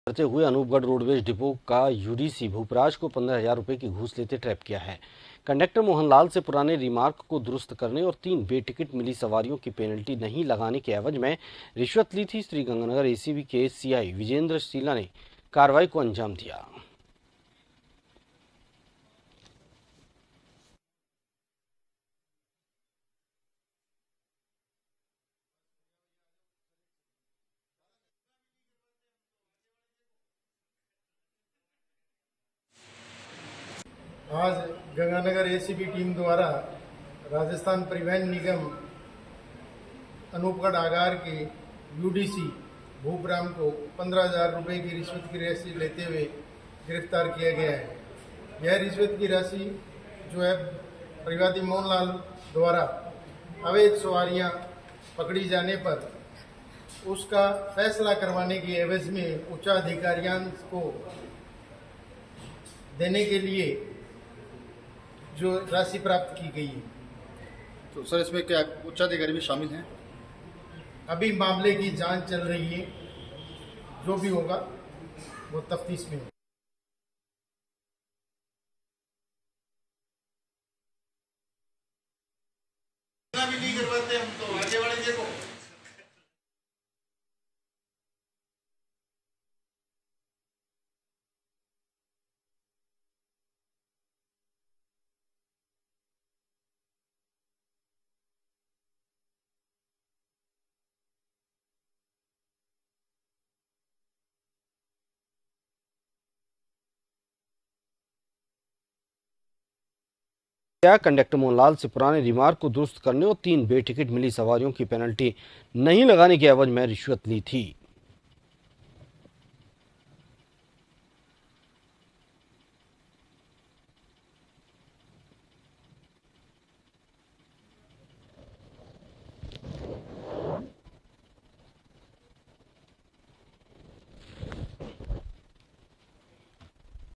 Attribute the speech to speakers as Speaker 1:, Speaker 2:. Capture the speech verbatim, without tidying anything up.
Speaker 1: करते हुए Anupgarh roadways depot का यूडीसी भूपराज को पंद्रह हजार रुपए की घूस लेते ट्रैप किया है। कंडक्टर मोहनलाल से पुराने रिमार्क को दुरुस्त करने और तीन बेटिकट मिली सवारियों की पेनल्टी नहीं लगाने के एवज में रिश्वत ली थी। श्रीगंगानगर एसीबी के सीआई विजेंद्र शीला ने कार्रवाई को अंजाम दिया।
Speaker 2: आज गंगानगर एसीबी टीम द्वारा राजस्थान परिवहन निगम अनूपगढ़ आगार के यूडीसी भूपराम को पंद्रह हजार रुपये की रिश्वत की राशि लेते हुए गिरफ्तार किया गया है। यह रिश्वत की राशि जो है परिवादी मोहनलाल द्वारा अवैध सवारियां पकड़ी जाने पर उसका फैसला करवाने के एवज में उच्चाधिकारियों को देने के लिए जो राशि प्राप्त की गई है।
Speaker 3: तो सर इसमें क्या उच्चाधिकारी भी शामिल हैं?
Speaker 2: अभी मामले की जांच चल रही है, जो भी होगा वो तफ्तीश में होगा।
Speaker 3: भी नहीं करवाते हम तो आगे वाले देखो।
Speaker 1: कंडक्टर मोहनलाल से पुराने रिमार्क को दुरुस्त करने और तीन बेटिकट मिली सवारियों की पेनल्टी नहीं लगाने के एवज में रिश्वत ली थी।